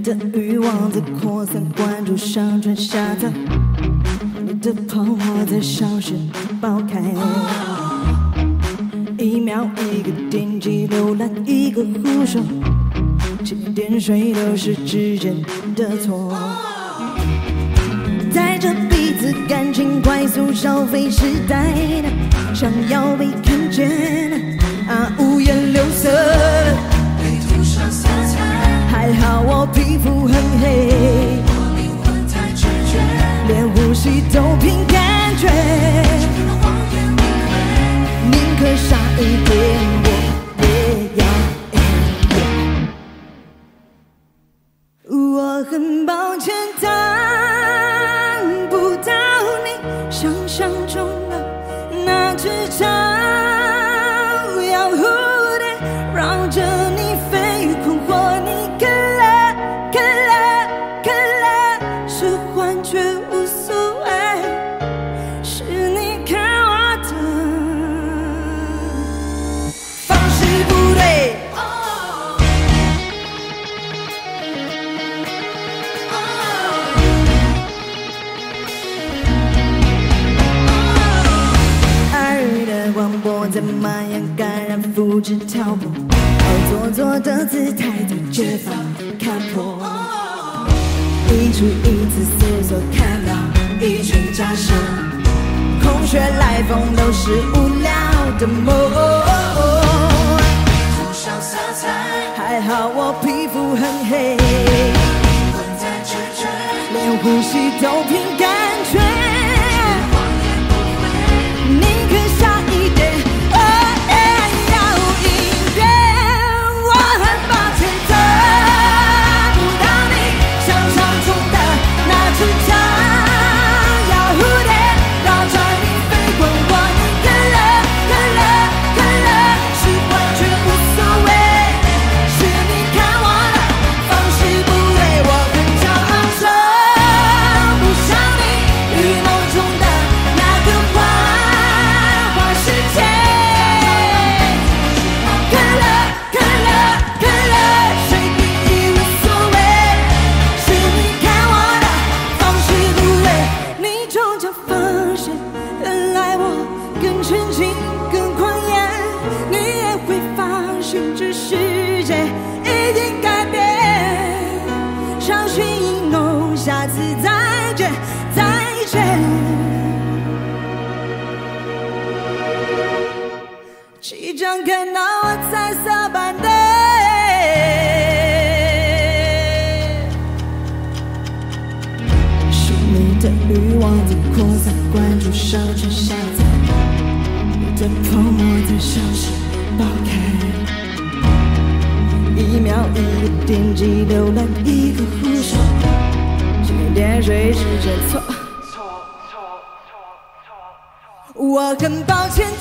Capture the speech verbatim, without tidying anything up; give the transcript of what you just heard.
的欲望在扩散，关注上传下载，你的泡沫在消失爆开。一秒一个点击浏览，一个呼手，钱点水都是之间的错。在这彼此感情快速消费时代，想要被看见啊，五颜六色， 被涂上色彩。 还好我皮肤很黑， 我灵魂太直觉， 连呼吸都凭感觉。 谎言不会， 宁可傻一点，我也要演。我很抱歉当不到你想象中的那只长腰蝴蝶，绕着你飞，困惑你可乐可乐可乐，是幻觉无所谓，是你看我的方式不对。广播在蔓延，感染、复制、挑拨，做作的姿态在解放、看破。一出一次思索，看到一群假设，空穴来风都是无聊的梦。 涂上色彩， 还好我皮肤很黑， 灵魂在直觉， 连呼吸都凭感觉。 谎言不会， 宁可傻一点，我也要音乐。我很抱歉得不到你想象中的那只长腰蝴蝶，绕着你飞，滚过你可乐可乐可乐，是幻觉无所谓，是你看我的方式不对。我很骄傲说不像你预谋中的那个花花世界。可乐可乐可乐，谁定义无所谓，是你看我的方式不对。你终究发现，原来我更纯净更狂野，你也会发现这世界已经改变。相信哦，下次再见再见。即将看到我彩色版的是你的欲望在扩散，关注上传下载，你的泡沫在消失爆开。一秒一个点击浏览，一个呼手，钱点水时间错。我很抱歉